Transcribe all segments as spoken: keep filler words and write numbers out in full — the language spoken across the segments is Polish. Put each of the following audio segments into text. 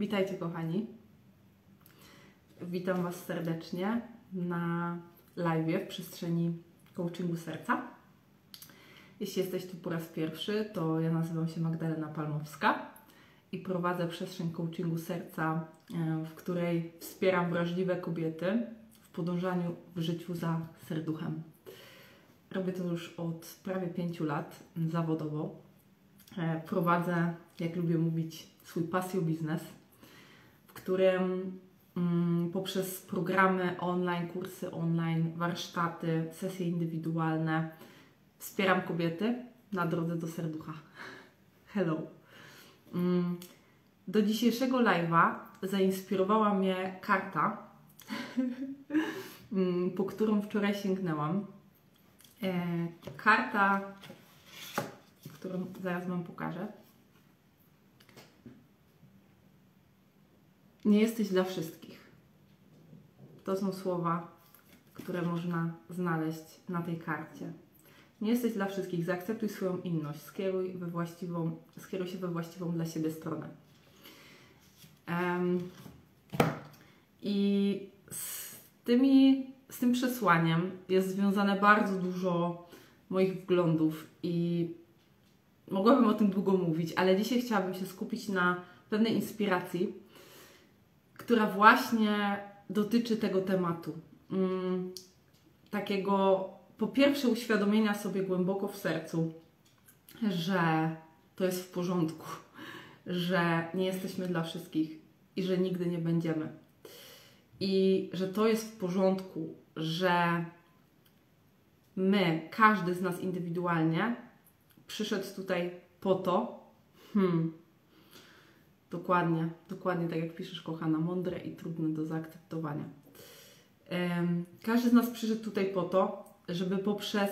Witajcie kochani. Witam Was serdecznie na live w przestrzeni coachingu serca. Jeśli jesteś tu po raz pierwszy, to ja nazywam się Magdalena Palmowska i prowadzę przestrzeń coachingu serca, w której wspieram wrażliwe kobiety w podążaniu w życiu za serduchem. Robię to już od prawie pięciu lat zawodowo. Prowadzę, jak lubię mówić, swój pasjo biznes, w którym mm, poprzez programy online, kursy online, warsztaty, sesje indywidualne wspieram kobiety na drodze do serducha. Hello! Mm, do dzisiejszego live'a zainspirowała mnie karta, po którą wczoraj sięgnęłam. E, karta, którą zaraz Wam pokażę. Nie jesteś dla wszystkich. To są słowa, które można znaleźć na tej karcie. Nie jesteś dla wszystkich. Zaakceptuj swoją inność. Skieruj, we właściwą, skieruj się we właściwą dla siebie stronę. Um, I z, tymi, z tym przesłaniem jest związane bardzo dużo moich wglądów i mogłabym o tym długo mówić, ale dzisiaj chciałabym się skupić na pewnej inspiracji, która właśnie dotyczy tego tematu. Hmm, takiego po pierwsze uświadomienia sobie głęboko w sercu, że to jest w porządku, że nie jesteśmy dla wszystkich i że nigdy nie będziemy. I że to jest w porządku, że my, każdy z nas indywidualnie przyszedł tutaj po to, hmm, dokładnie, dokładnie tak jak piszesz, kochana, mądre i trudne do zaakceptowania. Um, każdy z nas przyszedł tutaj po to, żeby poprzez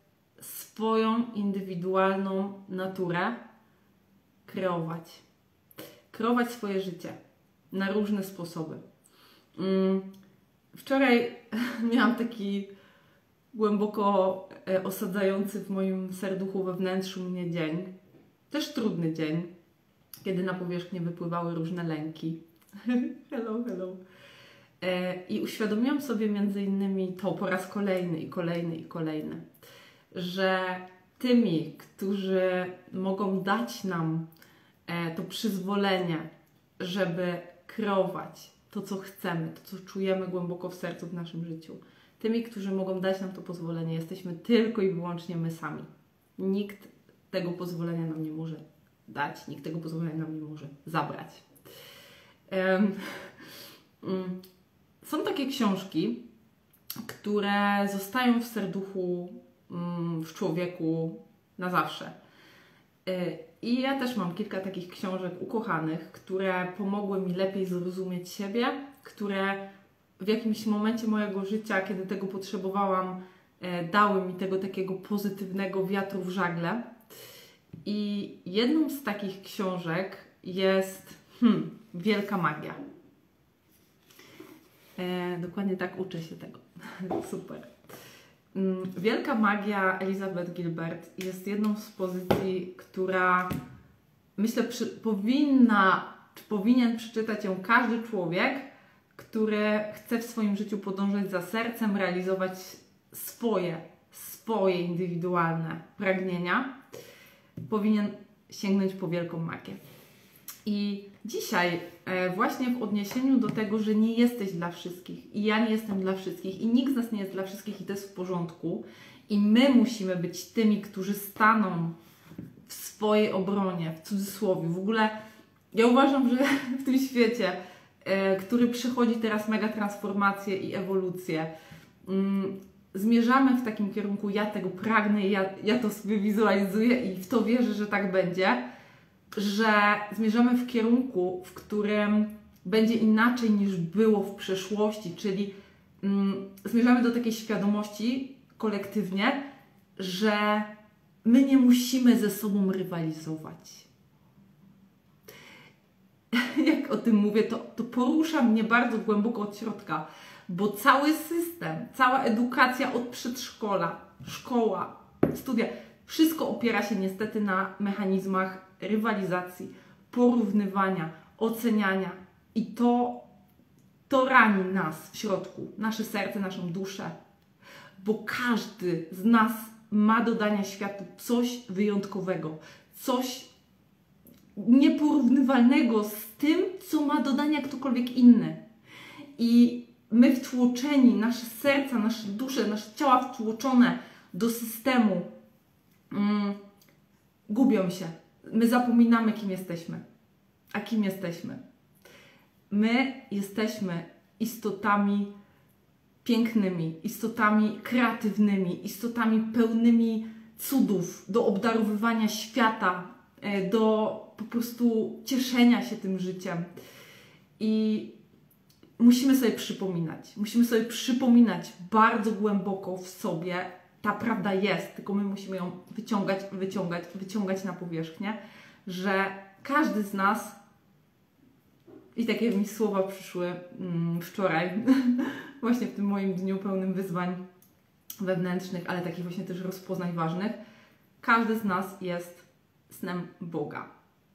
swoją indywidualną naturę kreować. Kreować swoje życie na różne sposoby. Um, wczoraj miałam taki głęboko osadzający w moim serduchu, we wnętrzu mnie dzień. Też trudny dzień, kiedy na powierzchnię wypływały różne lęki. Hello, hello. I uświadomiłam sobie między innymi to po raz kolejny i kolejny i kolejny, że tymi, którzy mogą dać nam to przyzwolenie, żeby kreować to, co chcemy, to, co czujemy głęboko w sercu w naszym życiu, tymi, którzy mogą dać nam to pozwolenie, jesteśmy tylko i wyłącznie my sami. Nikt tego pozwolenia nam nie może dać, nikt tego pozwolenia nam nie może zabrać. Um, um, są takie książki, które zostają w serduchu, um, w człowieku na zawsze. Y, I ja też mam kilka takich książek ukochanych, które pomogły mi lepiej zrozumieć siebie, które w jakimś momencie mojego życia, kiedy tego potrzebowałam, e, dały mi tego takiego pozytywnego wiatru w żagle. I jedną z takich książek jest hmm, Wielka Magia. E, dokładnie tak uczę się tego. Super. Wielka Magia Elizabeth Gilbert jest jedną z pozycji, która myślę przy, powinna, czy powinien przeczytać ją każdy człowiek, który chce w swoim życiu podążać za sercem, realizować swoje, swoje indywidualne pragnienia, powinien sięgnąć po Wielką Magię. I dzisiaj e, właśnie w odniesieniu do tego, że nie jesteś dla wszystkich i ja nie jestem dla wszystkich i nikt z nas nie jest dla wszystkich i to jest w porządku i my musimy być tymi, którzy staną w swojej obronie, w cudzysłowie. W ogóle ja uważam, że w tym świecie, który przychodzi teraz mega transformację i ewolucję. Zmierzamy w takim kierunku, ja tego pragnę, ja, ja to sobie wizualizuję i w to wierzę, że tak będzie, że zmierzamy w kierunku, w którym będzie inaczej niż było w przeszłości, czyli mm, zmierzamy do takiej świadomości kolektywnie, że my nie musimy ze sobą rywalizować. Jak o tym mówię, to, to porusza mnie bardzo głęboko od środka, bo cały system, cała edukacja od przedszkola, szkoła, studia, wszystko opiera się niestety na mechanizmach rywalizacji, porównywania, oceniania, I to, to rani nas w środku, nasze serce, naszą duszę, bo każdy z nas ma do dania światu coś wyjątkowego, coś nieporównywalnego z tym, co ma do dania ktokolwiek inny. I my wtłoczeni, nasze serca, nasze dusze, nasze ciała wtłoczone do systemu mm, gubią się. My zapominamy, kim jesteśmy. A kim jesteśmy? My jesteśmy istotami pięknymi, istotami kreatywnymi, istotami pełnymi cudów, do obdarowywania świata, do po prostu cieszenia się tym życiem. I musimy sobie przypominać, musimy sobie przypominać bardzo głęboko w sobie, ta prawda jest, tylko my musimy ją wyciągać, wyciągać, wyciągać na powierzchnię, że każdy z nas, i takie mi słowa przyszły mm, wczoraj, właśnie w tym moim dniu pełnym wyzwań wewnętrznych, ale takich właśnie też rozpoznań ważnych, każdy z nas jest snem Boga.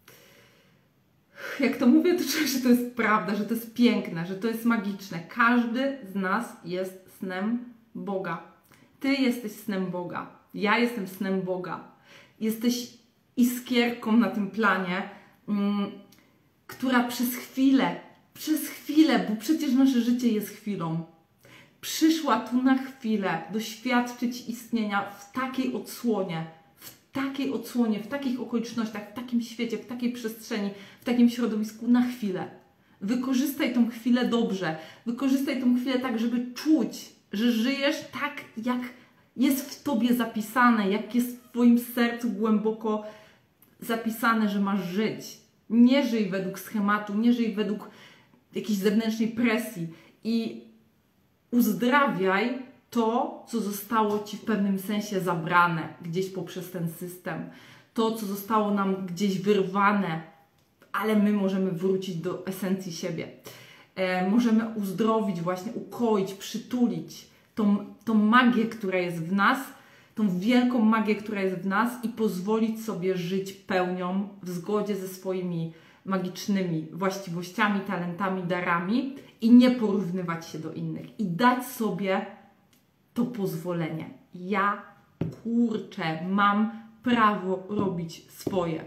Jak to mówię, to czuję, że to jest prawda, że to jest piękne, że to jest magiczne. Każdy z nas jest snem Boga. Ty jesteś snem Boga. Ja jestem snem Boga. Jesteś iskierką na tym planie, mm, która przez chwilę, przez chwilę, bo przecież nasze życie jest chwilą, przyszła tu na chwilę doświadczyć istnienia w takiej odsłonie, w takiej odsłonie, w takich okolicznościach, w takim świecie, w takiej przestrzeni, w takim środowisku na chwilę. Wykorzystaj tą chwilę dobrze. Wykorzystaj tą chwilę tak, żeby czuć, że żyjesz tak, jak jest w Tobie zapisane, jak jest w Twoim sercu głęboko zapisane, że masz żyć. Nie żyj według schematu, nie żyj według jakiejś zewnętrznej presji i uzdrawiaj to, co zostało Ci w pewnym sensie zabrane gdzieś poprzez ten system. To, co zostało nam gdzieś wyrwane, ale my możemy wrócić do esencji siebie. E, możemy uzdrowić, właśnie ukoić, przytulić tą, tą magię, która jest w nas, tą wielką magię, która jest w nas i pozwolić sobie żyć pełnią w zgodzie ze swoimi magicznymi właściwościami, talentami, darami i nie porównywać się do innych. I dać sobie to pozwolenie. Ja, kurczę, mam prawo robić swoje.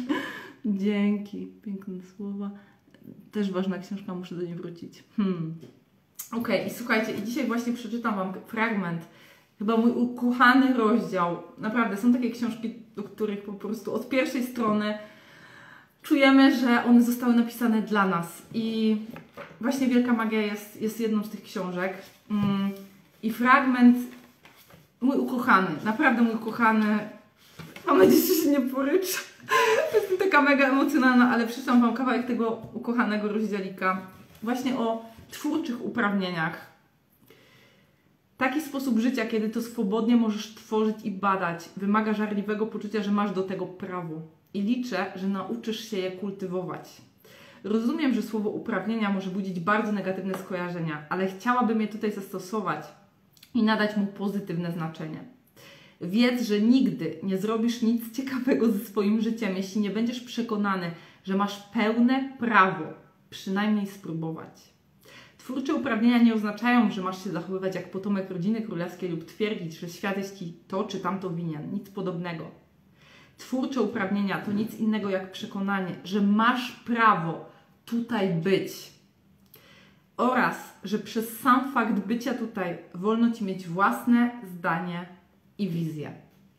Dzięki. Piękne słowa. Też ważna książka, muszę do niej wrócić. Hmm. Okej, i słuchajcie, i dzisiaj właśnie przeczytam Wam fragment, chyba mój ukochany rozdział. Naprawdę, są takie książki, do których po prostu od pierwszej strony czujemy, że one zostały napisane dla nas. I właśnie Wielka Magia jest, jest jedną z tych książek. Mm. I fragment, mój ukochany, naprawdę mój ukochany, mam nadzieję, że się nie poryczę. Jestem taka mega emocjonalna, ale przeczytam Wam kawałek tego ukochanego rozdziałika właśnie o twórczych uprawnieniach. Taki sposób życia, kiedy to swobodnie możesz tworzyć i badać, wymaga żarliwego poczucia, że masz do tego prawo. I liczę, że nauczysz się je kultywować. Rozumiem, że słowo uprawnienia może budzić bardzo negatywne skojarzenia, ale chciałabym je tutaj zastosować i nadać mu pozytywne znaczenie. Wiedz, że nigdy nie zrobisz nic ciekawego ze swoim życiem, jeśli nie będziesz przekonany, że masz pełne prawo przynajmniej spróbować. Twórcze uprawnienia nie oznaczają, że masz się zachowywać jak potomek rodziny królewskiej lub twierdzić, że świat jest Ci to czy tamto winien. Nic podobnego. Twórcze uprawnienia to nic innego jak przekonanie, że masz prawo tutaj być. Oraz, że przez sam fakt bycia tutaj wolno Ci mieć własne zdanie i wizję.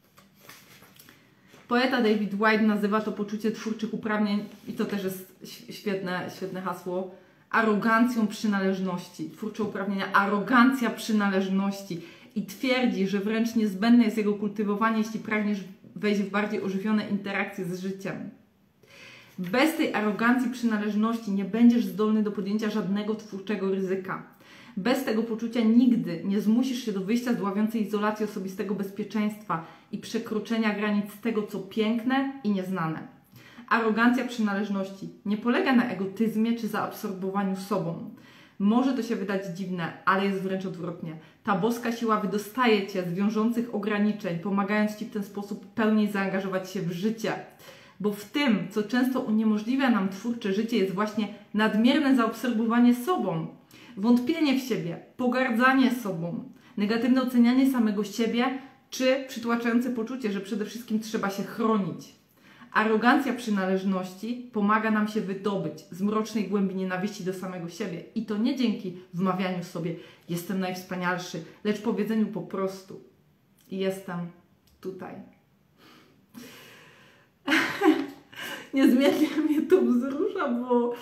Poeta David Whyte nazywa to poczucie twórczych uprawnień, i to też jest świetne, świetne hasło, arogancją przynależności. Twórcze uprawnienia, arogancja przynależności. I twierdzi, że wręcz niezbędne jest jego kultywowanie, jeśli pragniesz wejść w bardziej ożywione interakcje z życiem. Bez tej arogancji przynależności nie będziesz zdolny do podjęcia żadnego twórczego ryzyka. Bez tego poczucia nigdy nie zmusisz się do wyjścia z dławiącej izolacji osobistego bezpieczeństwa i przekroczenia granic tego, co piękne i nieznane. Arogancja przynależności nie polega na egotyzmie czy zaabsorbowaniu sobą. Może to się wydać dziwne, ale jest wręcz odwrotnie. Ta boska siła wydostaje Cię z wiążących ograniczeń, pomagając Ci w ten sposób pełniej zaangażować się w życie. Bo w tym, co często uniemożliwia nam twórcze życie, jest właśnie nadmierne zaobserwowanie sobą, wątpienie w siebie, pogardzanie sobą, negatywne ocenianie samego siebie, czy przytłaczające poczucie, że przede wszystkim trzeba się chronić. Arogancja przynależności pomaga nam się wydobyć z mrocznej głębi nienawiści do samego siebie. I to nie dzięki wmawianiu sobie jestem najwspanialszy, lecz powiedzeniu po prostu jestem tutaj. Niezmiernie mnie to wzrusza, bo,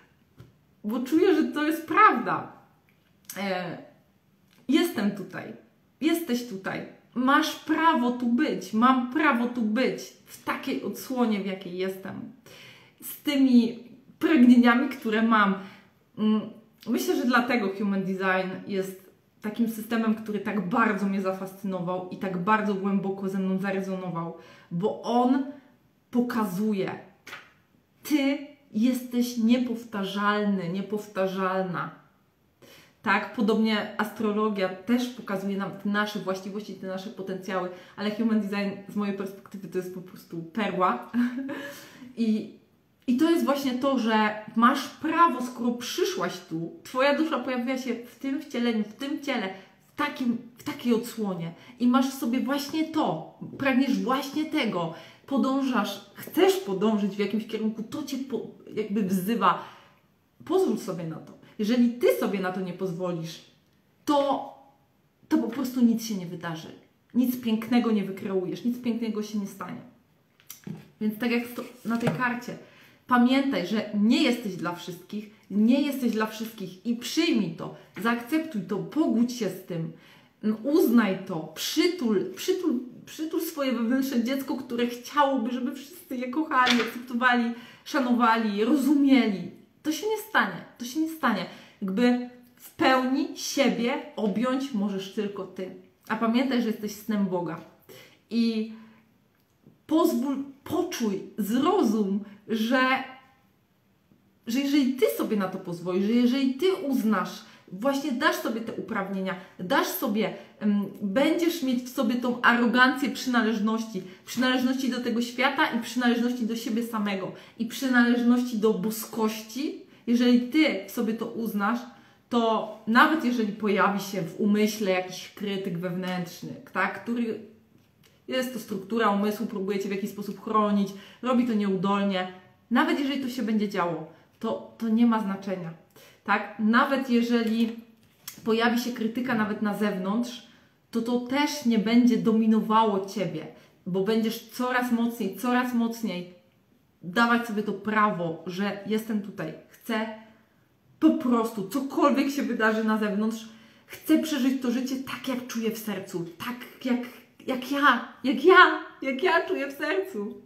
bo czuję, że to jest prawda. E, jestem tutaj. Jesteś tutaj. Masz prawo tu być. Mam prawo tu być w takiej odsłonie, w jakiej jestem. Z tymi pragnieniami, które mam. Myślę, że dlatego Human Design jest takim systemem, który tak bardzo mnie zafascynował i tak bardzo głęboko ze mną zarezonował, bo on pokazuje, ty jesteś niepowtarzalny, niepowtarzalna. Tak, podobnie astrologia też pokazuje nam te nasze właściwości, te nasze potencjały, ale Human Design z mojej perspektywy to jest po prostu perła. I, I to jest właśnie to, że masz prawo, skoro przyszłaś tu, twoja dusza pojawiła się w tym wcieleniu, w tym ciele, w, takim, w takiej odsłonie i masz w sobie właśnie to, pragniesz właśnie tego, podążasz, chcesz podążyć w jakimś kierunku, to cię po, jakby wzywa. Pozwól sobie na to. Jeżeli ty sobie na to nie pozwolisz, to, to po prostu nic się nie wydarzy. Nic pięknego nie wykreujesz, nic pięknego się nie stanie. Więc tak jak na tej karcie, pamiętaj, że nie jesteś dla wszystkich, nie jesteś dla wszystkich i przyjmij to, zaakceptuj to, pogódź się z tym, uznaj to, przytul, przytul, przytul swoje wewnętrzne dziecko, które chciałoby, żeby wszyscy je kochali, akceptowali, szanowali, rozumieli. To się nie stanie, to się nie stanie. Jakby w pełni siebie objąć możesz tylko ty. A pamiętaj, że jesteś snem Boga. I pozwól, poczuj, zrozum, że, że jeżeli ty sobie na to pozwolisz, że jeżeli ty uznasz, właśnie dasz sobie te uprawnienia, dasz sobie, um, będziesz mieć w sobie tą arogancję przynależności, przynależności do tego świata i przynależności do siebie samego i przynależności do boskości, jeżeli ty w sobie to uznasz, to nawet jeżeli pojawi się w umyśle jakiś krytyk wewnętrzny, tak, który jest to struktura umysłu, próbuje cię w jakiś sposób chronić, robi to nieudolnie, nawet jeżeli to się będzie działo, to, to nie ma znaczenia. Tak? Nawet jeżeli pojawi się krytyka nawet na zewnątrz, to to też nie będzie dominowało ciebie, bo będziesz coraz mocniej, coraz mocniej dawać sobie to prawo, że jestem tutaj, chcę po prostu, cokolwiek się wydarzy na zewnątrz, chcę przeżyć to życie tak, jak czuję w sercu, tak jak, jak ja, jak ja, jak ja czuję w sercu.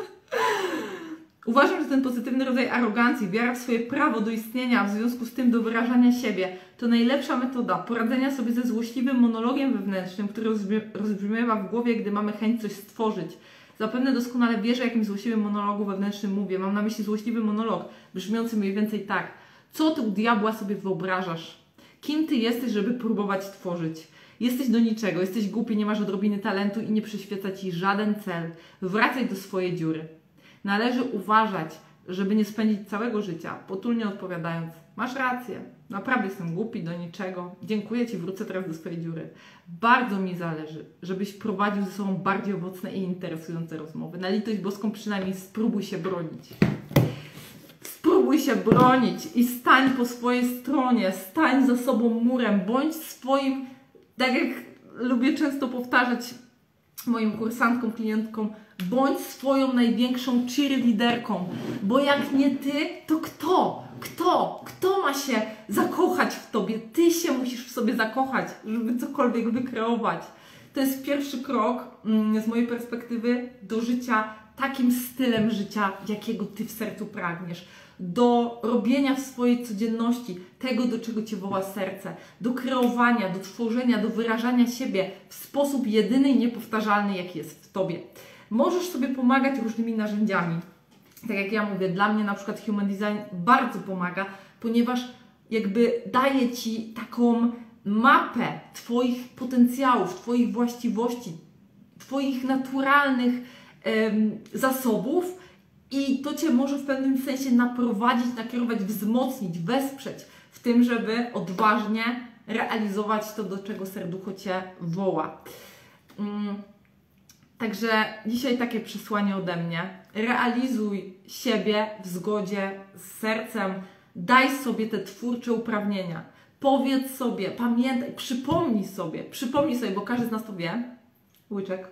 Uważam, że ten pozytywny rodzaj arogancji, wiara w swoje prawo do istnienia, a w związku z tym do wyrażania siebie, to najlepsza metoda poradzenia sobie ze złośliwym monologiem wewnętrznym, który rozbrzmiewa w głowie, gdy mamy chęć coś stworzyć. Zapewne doskonale wiesz, o jakim złośliwym monologu wewnętrznym mówię. Mam na myśli złośliwy monolog, brzmiący mniej więcej tak. Co ty u diabła sobie wyobrażasz? Kim ty jesteś, żeby próbować tworzyć? Jesteś do niczego, jesteś głupi, nie masz odrobiny talentu i nie przyświeca ci żaden cel. Wracaj do swojej dziury. Należy uważać, żeby nie spędzić całego życia, potulnie odpowiadając, masz rację, naprawdę jestem głupi, do niczego, dziękuję ci, wrócę teraz do swojej dziury. Bardzo mi zależy, żebyś prowadził ze sobą bardziej owocne i interesujące rozmowy. Na litość boską przynajmniej spróbuj się bronić. Spróbuj się bronić i stań po swojej stronie, stań za sobą murem, bądź swoim, tak jak lubię często powtarzać moim kursantkom, klientkom, bądź swoją największą cheerleaderką, bo jak nie ty, to kto? Kto? Kto ma się zakochać w tobie? Ty się musisz w sobie zakochać, żeby cokolwiek wykreować. To jest pierwszy krok mm, z mojej perspektywy do życia takim stylem życia, jakiego ty w sercu pragniesz. Do robienia w swojej codzienności tego, do czego cię woła serce, do kreowania, do tworzenia, do wyrażania siebie w sposób jedyny i niepowtarzalny, jaki jest w tobie. Możesz sobie pomagać różnymi narzędziami. Tak jak ja mówię, dla mnie na przykład Human Design bardzo pomaga, ponieważ jakby daje ci taką mapę twoich potencjałów, twoich właściwości, twoich naturalnych em, zasobów I to Cię może w pewnym sensie naprowadzić, nakierować, wzmocnić, wesprzeć w tym, żeby odważnie realizować to, do czego serducho Cię woła. Mm. Także dzisiaj takie przesłanie ode mnie. Realizuj siebie w zgodzie z sercem. Daj sobie te twórcze uprawnienia. Powiedz sobie, pamiętaj, przypomnij sobie, przypomnij sobie, bo każdy z nas to wie. Łyczek.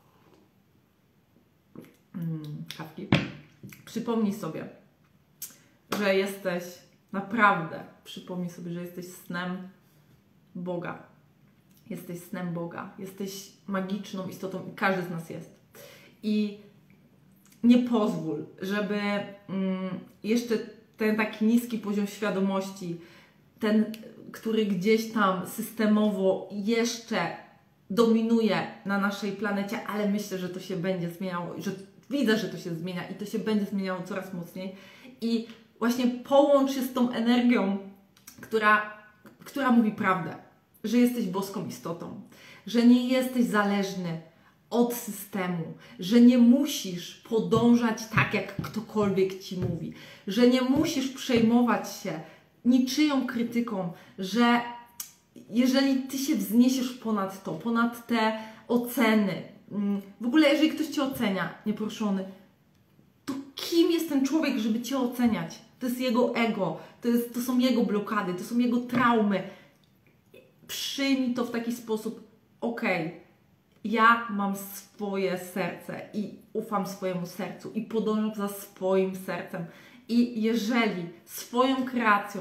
Mm, kawki. Przypomnij sobie, że jesteś naprawdę, przypomnij sobie, że jesteś snem Boga. Jesteś snem Boga. Jesteś magiczną istotą i każdy z nas jest. I nie pozwól, żeby mm, jeszcze ten taki niski poziom świadomości, ten, który gdzieś tam systemowo jeszcze dominuje na naszej planecie, ale myślę, że to się będzie zmieniało, że widzę, że to się zmienia i to się będzie zmieniało coraz mocniej. I właśnie połącz się z tą energią, która, która mówi prawdę, że jesteś boską istotą, że nie jesteś zależny od systemu, że nie musisz podążać tak, jak ktokolwiek Ci mówi, że nie musisz przejmować się niczyją krytyką, że jeżeli Ty się wzniesiesz ponad to, ponad te oceny, w ogóle jeżeli ktoś Cię ocenia, nieproszony, to kim jest ten człowiek, żeby Cię oceniać? To jest jego ego, to, jest, to są jego blokady, to są jego traumy. Przyjmij to w taki sposób, okej, okay, ja mam swoje serce i ufam swojemu sercu i podążam za swoim sercem. I jeżeli swoją kreacją,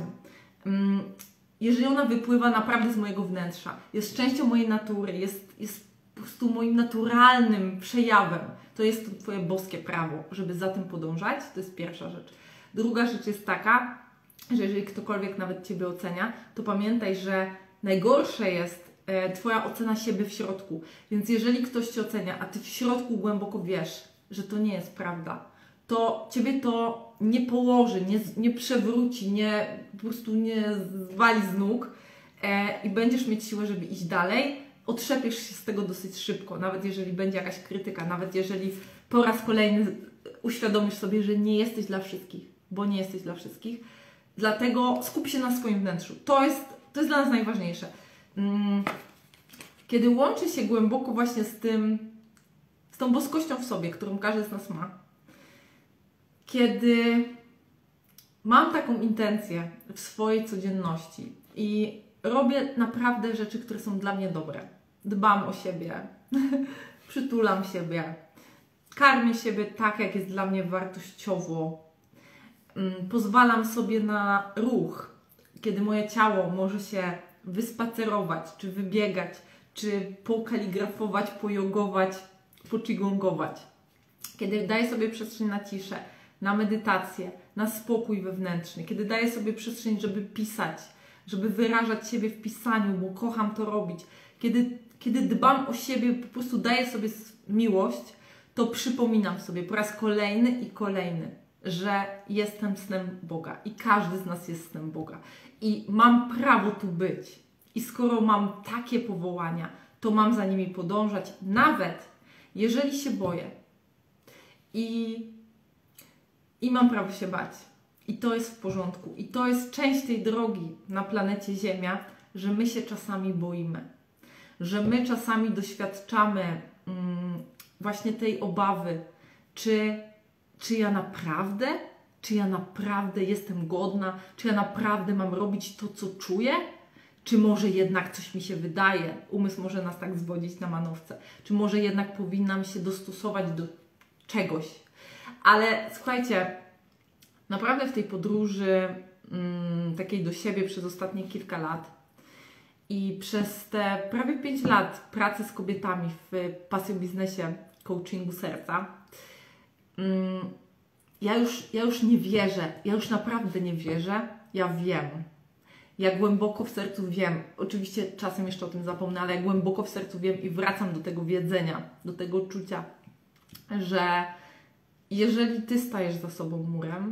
jeżeli ona wypływa naprawdę z mojego wnętrza, jest częścią mojej natury, jest, jest po prostu moim naturalnym przejawem, to jest to Twoje boskie prawo, żeby za tym podążać. To jest pierwsza rzecz. Druga rzecz jest taka, że jeżeli ktokolwiek nawet Ciebie ocenia, to pamiętaj, że najgorsze jest e, Twoja ocena siebie w środku. Więc jeżeli ktoś Cię ocenia, a Ty w środku głęboko wiesz, że to nie jest prawda, to Ciebie to nie położy, nie, nie przewróci, nie, po prostu nie zwali z nóg e, i będziesz mieć siłę, żeby iść dalej. Otrzepiesz się z tego dosyć szybko, nawet jeżeli będzie jakaś krytyka, nawet jeżeli po raz kolejny uświadomisz sobie, że nie jesteś dla wszystkich, bo nie jesteś dla wszystkich. Dlatego skup się na swoim wnętrzu. To jest, to jest dla nas najważniejsze. Kiedy łączy się głęboko właśnie z tym, z tą boskością w sobie, którą każdy z nas ma, kiedy mam taką intencję w swojej codzienności i robię naprawdę rzeczy, które są dla mnie dobre. Dbam o siebie, przytulam siebie, karmię siebie tak, jak jest dla mnie wartościowo. Pozwalam sobie na ruch, kiedy moje ciało może się wyspacerować, czy wybiegać, czy pokaligrafować, pojogować, poqigongować. Kiedy daję sobie przestrzeń na ciszę, na medytację, na spokój wewnętrzny, kiedy daję sobie przestrzeń, żeby pisać, żeby wyrażać siebie w pisaniu, bo kocham to robić. Kiedy, kiedy dbam o siebie, po prostu daję sobie miłość, to przypominam sobie po raz kolejny i kolejny, że jestem snem Boga i każdy z nas jest snem Boga. I mam prawo tu być. I skoro mam takie powołania, to mam za nimi podążać, nawet jeżeli się boję. I, i mam prawo się bać. I to jest w porządku. I to jest część tej drogi na planecie Ziemia, że my się czasami boimy. Że my czasami doświadczamy mm, właśnie tej obawy, czy, czy ja naprawdę, czy ja naprawdę jestem godna, czy ja naprawdę mam robić to, co czuję, czy może jednak coś mi się wydaje, umysł może nas tak zwodzić na manowce, czy może jednak powinnam się dostosować do czegoś. Ale słuchajcie, naprawdę w tej podróży mm, takiej do siebie przez ostatnie kilka lat i przez te prawie pięć lat pracy z kobietami w pasjo biznesie coachingu serca, mm, ja, już, ja już nie wierzę, ja już naprawdę nie wierzę, ja wiem. Ja głęboko w sercu wiem, oczywiście czasem jeszcze o tym zapomnę, ale ja głęboko w sercu wiem i wracam do tego wiedzenia, do tego czucia, że jeżeli Ty stajesz za sobą murem,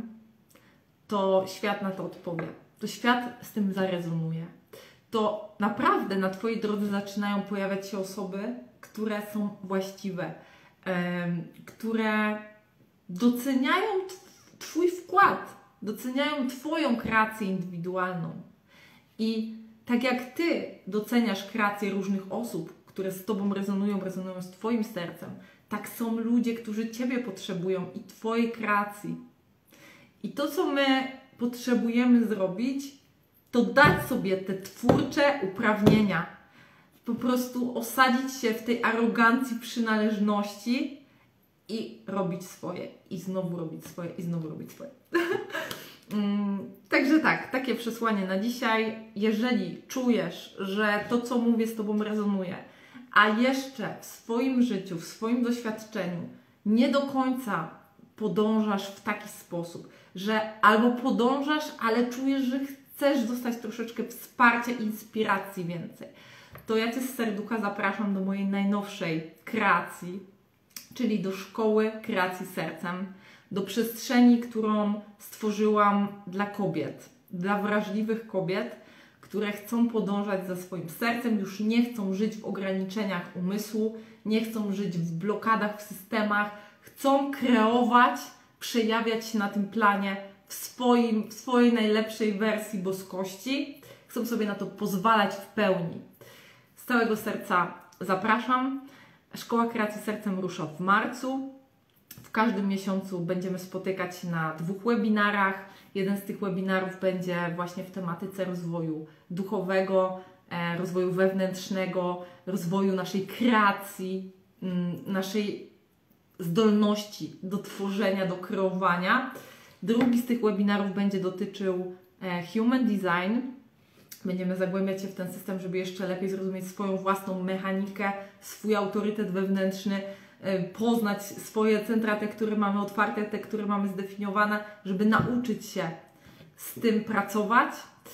to świat na to odpowie. To świat z tym zarezonuje. To naprawdę na Twojej drodze zaczynają pojawiać się osoby, które są właściwe, yy, które doceniają Twój wkład, doceniają Twoją kreację indywidualną. I tak jak Ty doceniasz kreację różnych osób, które z Tobą rezonują, rezonują z Twoim sercem, tak są ludzie, którzy Ciebie potrzebują i Twojej kreacji. I to, co my potrzebujemy zrobić, to dać sobie te twórcze uprawnienia. Po prostu osadzić się w tej arogancji przynależności i robić swoje. I znowu robić swoje, i znowu robić swoje. Także tak, takie przesłanie na dzisiaj. Jeżeli czujesz, że to, co mówię, z Tobą rezonuje, a jeszcze w swoim życiu, w swoim doświadczeniu nie do końca podążasz w taki sposób, że albo podążasz, ale czujesz, że chcesz dostać troszeczkę wsparcia, inspiracji więcej, to ja Cię z serducha zapraszam do mojej najnowszej kreacji, czyli do Szkoły Kreacji Sercem, do przestrzeni, którą stworzyłam dla kobiet, dla wrażliwych kobiet, które chcą podążać za swoim sercem, już nie chcą żyć w ograniczeniach umysłu, nie chcą żyć w blokadach, w systemach, chcą kreować, przejawiać się na tym planie w, swoim, w swojej najlepszej wersji boskości, chcą sobie na to pozwalać w pełni. Z całego serca zapraszam. Szkoła Kreacji Sercem rusza w marcu. W każdym miesiącu będziemy spotykać się na dwóch webinarach. Jeden z tych webinarów będzie właśnie w tematyce rozwoju duchowego, rozwoju wewnętrznego, rozwoju naszej kreacji, naszej zdolności do tworzenia, do kreowania. Drugi z tych webinarów będzie dotyczył Human Design. Będziemy zagłębiać się w ten system, żeby jeszcze lepiej zrozumieć swoją własną mechanikę, swój autorytet wewnętrzny, poznać swoje centra, te, które mamy otwarte, te, które mamy zdefiniowane, żeby nauczyć się z tym pracować.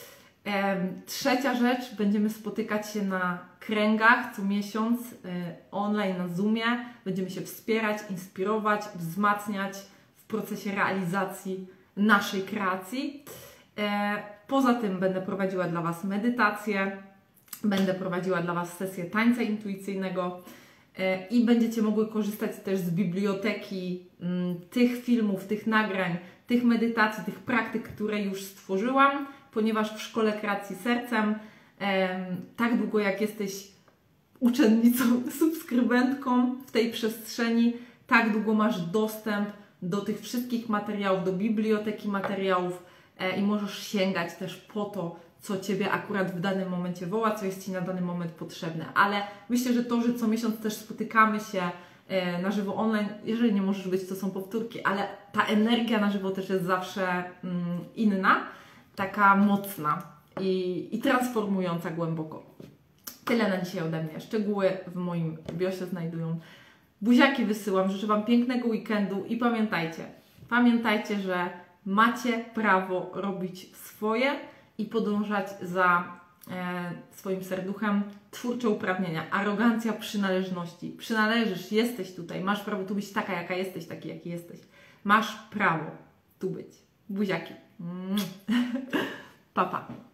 Trzecia rzecz, będziemy spotykać się na kręgach co miesiąc, online na Zoomie. Będziemy się wspierać, inspirować, wzmacniać w procesie realizacji naszej kreacji. Poza tym będę prowadziła dla Was medytację, będę prowadziła dla Was sesję tańca intuicyjnego i będziecie mogły korzystać też z biblioteki m, tych filmów, tych nagrań, tych medytacji, tych praktyk, które już stworzyłam, ponieważ w Szkole Kreacji Sercem e, tak długo jak jesteś uczennicą, subskrybentką w tej przestrzeni, tak długo masz dostęp do tych wszystkich materiałów, do biblioteki materiałów e, i możesz sięgać też po to, co Ciebie akurat w danym momencie woła, co jest Ci na dany moment potrzebne. Ale myślę, że to, że co miesiąc też spotykamy się e, na żywo online, jeżeli nie możesz być, to są powtórki, ale ta energia na żywo też jest zawsze mm, inna, taka mocna i, i transformująca głęboko. Tyle na dzisiaj ode mnie. Szczegóły w moim biosie znajdują. Buziaki wysyłam, życzę Wam pięknego weekendu i pamiętajcie, pamiętajcie, że macie prawo robić swoje i podążać za e, swoim serduchem. Twórcze uprawnienia, arogancja przynależności. Przynależysz, jesteś tutaj, masz prawo tu być taka, jaka jesteś, taki, jaki jesteś. Masz prawo tu być. Buziaki. Pa, pa.